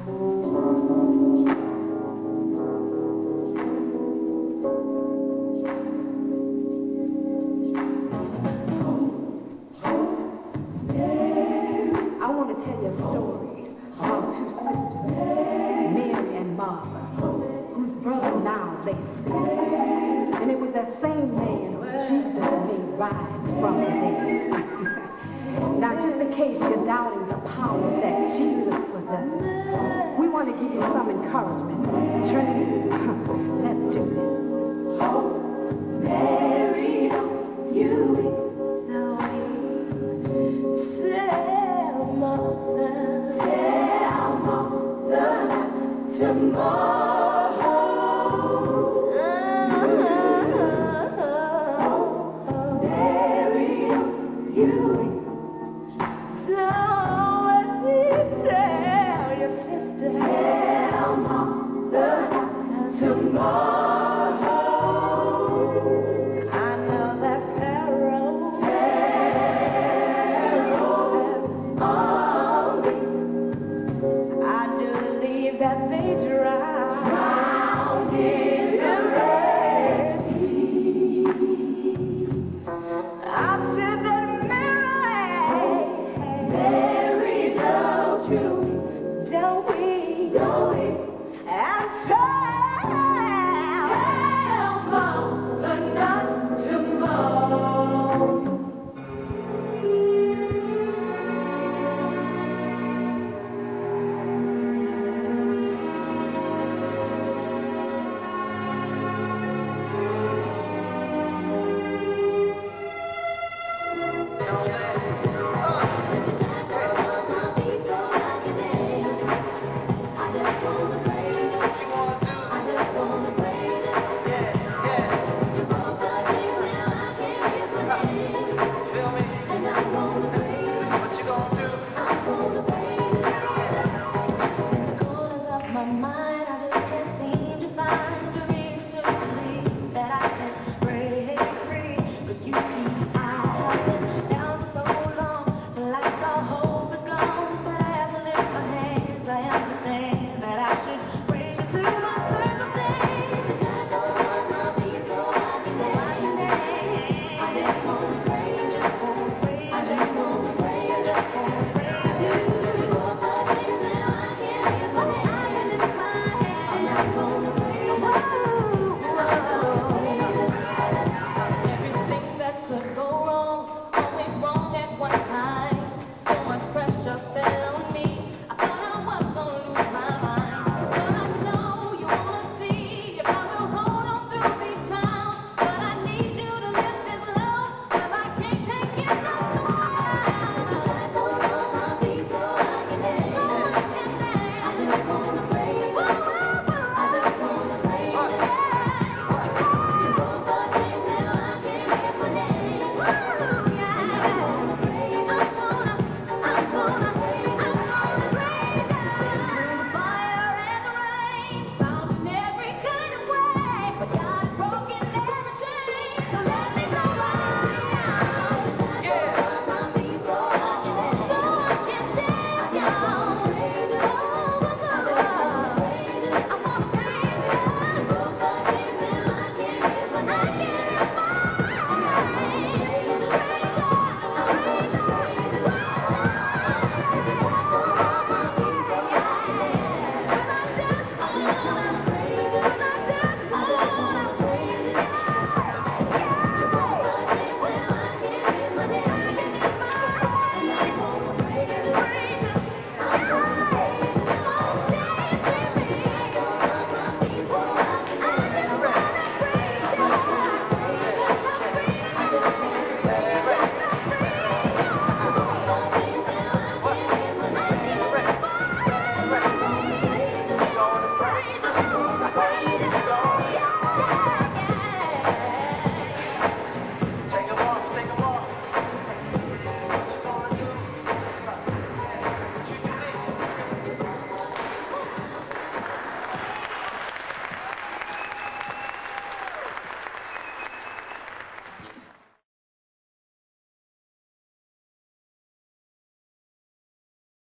I want to tell you a story about two sisters, Mary and Martha, whose brother now lay sick. And it was that same man who Jesus made rise from the dead. Now, just in case you're doubting the power that Jesus possesses, we want to give you some encouragement. Trinity, let's do this. Oh, Mary, don't you tell Martha tomorrow. Mary, you don't tell your sister. Tell Martha tomorrow.